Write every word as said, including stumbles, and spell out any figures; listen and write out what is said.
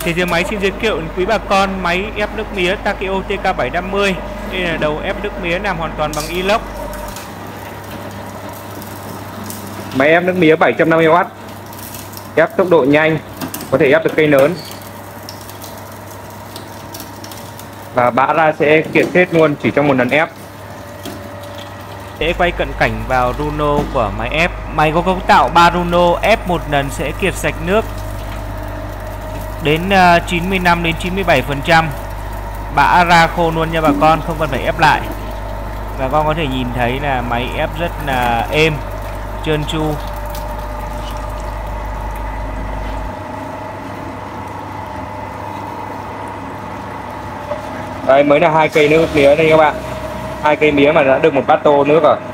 Thì Diệp Máy xin giới thiệu đến quý bà con máy ép nước mía Takeo T K bảy năm mươi. Đây là đầu ép nước mía làm hoàn toàn bằng inox. Máy ép nước mía bảy trăm năm mươi oát, ép tốc độ nhanh, có thể ép được cây lớn. Và bã ra sẽ kiệt hết luôn chỉ trong một lần ép. Sẽ quay cận cảnh vào runo của máy ép. Máy có cấu tạo ba runo, ép một lần sẽ kiệt sạch nước đến chín mươi lăm đến chín mươi bảy phần trăm. Bã ra khô luôn nha bà con, không cần phải ép lại. Bà con có thể nhìn thấy là máy ép rất là êm, trơn tru. Đây mới là hai cây nước mía đây các bạn. Hai cây mía mà đã được một bát tô nước rồi.